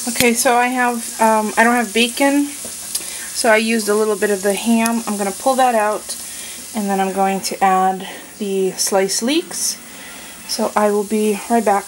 Okay, so I don't have bacon, so I used a little bit of the ham. I'm going to pull that out, and then I'm going to add the sliced leeks. So I will be right back.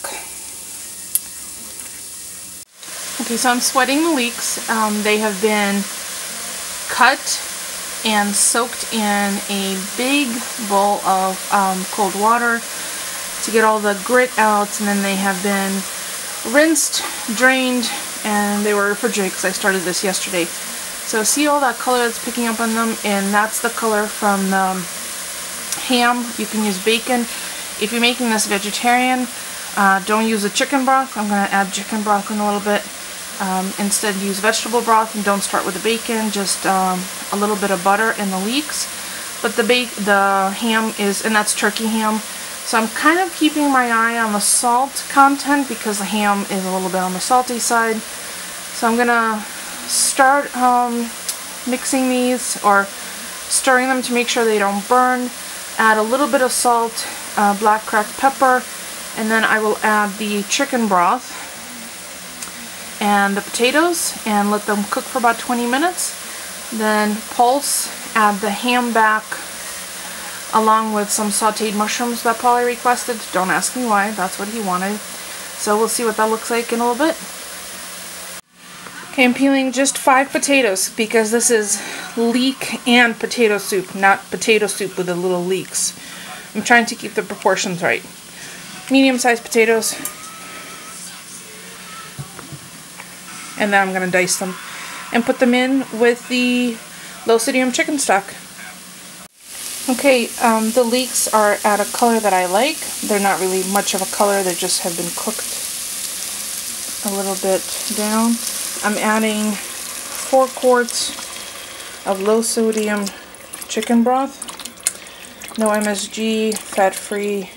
Okay, so I'm sweating the leeks. They have been cut and soaked in a big bowl of cold water to get all the grit out, and then they have been rinsed, drained, and they were refrigerated because I started this yesterday. So see all that color that's picking up on them, and that's the color from the ham. You can use bacon. If you're making this vegetarian, don't use the chicken broth. I'm going to add chicken broth in a little bit. Instead use vegetable broth, and don't start with the bacon, just a little bit of butter and the leeks. But the ham is, and that's turkey ham. So I'm kind of keeping my eye on the salt content because the ham is a little bit on the salty side. So I'm gonna start mixing these, or stirring them to make sure they don't burn. Add a little bit of salt, black cracked pepper, and then I will add the chicken broth and the potatoes and let them cook for about 20 minutes. Then pulse, add the ham back along with some sauteed mushrooms that Polly requested. Don't ask me why, that's what he wanted. So we'll see what that looks like in a little bit. Okay, I'm peeling just 5 potatoes because this is leek and potato soup, not potato soup with the little leeks. I'm trying to keep the proportions right. Medium-sized potatoes. And then I'm going to dice them and put them in with the low sodium chicken stock. Okay, the leeks are at a color that I like. They're not really much of a color, they just have been cooked a little bit down. I'm adding 4 quarts of low sodium chicken broth. No MSG, fat-free.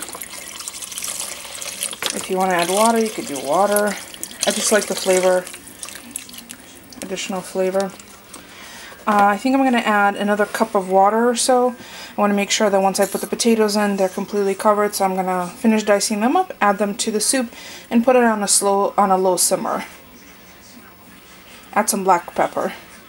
If you want to add water, you could do water. I just like the flavor. Additional flavor. I think I'm going to add another cup of water or so. I want to make sure that once I put the potatoes in, they're completely covered. So I'm going to finish dicing them up, add them to the soup, and put it on a low simmer. Add some black pepper.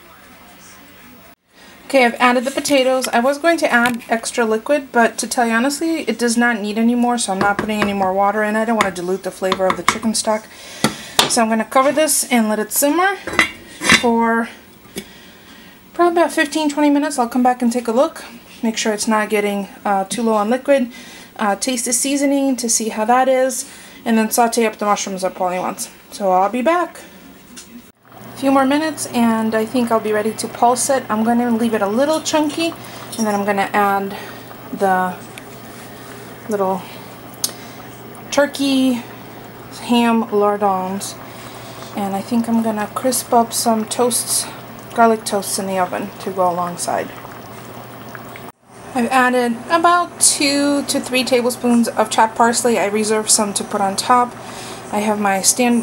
Okay, I've added the potatoes. I was going to add extra liquid, but to tell you honestly, it does not need any more, so I'm not putting any more water in. I don't want to dilute the flavor of the chicken stock. So I'm going to cover this and let it simmer for probably about 15-20 minutes. I'll come back and take a look. Make sure it's not getting too low on liquid. Taste the seasoning to see how that is, and then saute up the mushrooms that Polly wants. So I'll be back. A few more minutes and I think I'll be ready to pulse it. I'm going to leave it a little chunky, and then I'm going to add the little turkey ham lardons, and I think I'm going to crisp up some toasts, garlic toasts in the oven to go alongside. I've added about 2 to 3 tablespoons of chopped parsley. I reserved some to put on top. I have my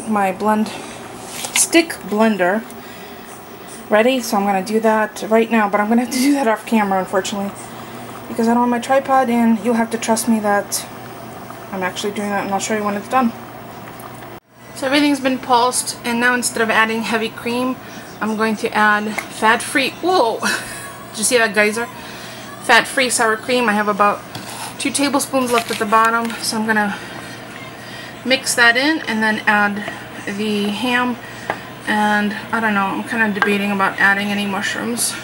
stick blender ready, so I'm going to do that right now, but I'm going to have to do that off camera, unfortunately, because I don't have my tripod, and you'll have to trust me that I'm actually doing that, and I'll show you when it's done. So everything's been pulsed, and now instead of adding heavy cream, I'm going to add fat-free, whoa, did you see that geyser? Fat-free sour cream. I have about 2 tablespoons left at the bottom, so I'm going to mix that in and then add the ham. And I don't know, I'm kind of debating about adding any mushrooms.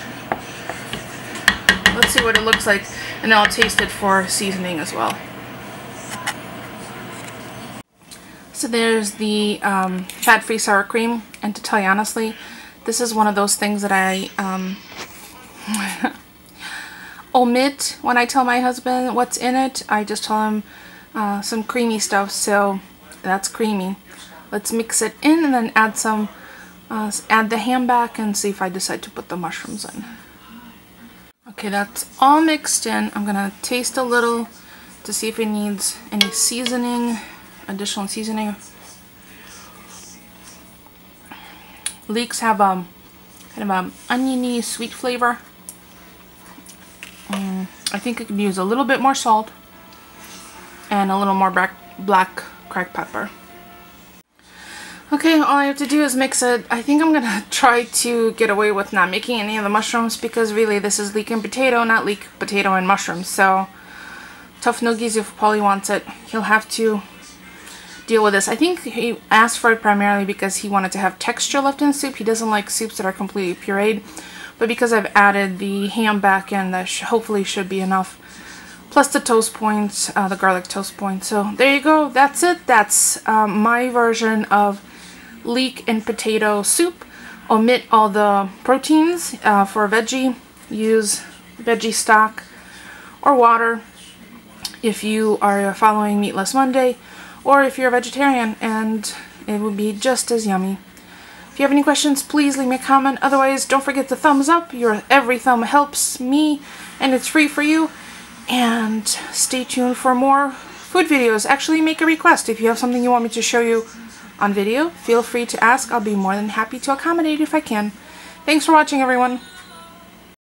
Let's see what it looks like, and I'll taste it for seasoning as well. So there's the fat-free sour cream, and to tell you honestly, this is one of those things that I omit when I tell my husband what's in it. I just tell him some creamy stuff, so that's creamy. Let's mix it in and then add some, add the ham back and see if I decide to put the mushrooms in. Okay, that's all mixed in. I'm gonna taste a little to see if it needs any seasoning, additional seasoning. Leeks have kind of an oniony sweet flavor. I think I could use a little bit more salt and a little more black cracked pepper. Okay, all I have to do is mix it. I think I'm gonna try to get away with not making any of the mushrooms because really this is leek and potato, not leek, potato, and mushrooms. So, tough noogies if Polly wants it. He'll have to deal with this. I think he asked for it primarily because he wanted to have texture left in the soup. He doesn't like soups that are completely pureed. But because I've added the ham back in, that hopefully should be enough. Plus the toast points, the garlic toast points. So there you go. That's it. That's my version of leek and potato soup. Omit all the proteins for a veggie. Use veggie stock or water if you are following Meatless Monday, or if you're a vegetarian, and it would be just as yummy. If you have any questions, please leave me a comment. Otherwise, don't forget to thumbs up. Your every thumb helps me, and it's free for you. And stay tuned for more food videos. Actually, make a request. If you have something you want me to show you on video, feel free to ask. I'll be more than happy to accommodate if I can. Thanks for watching, everyone.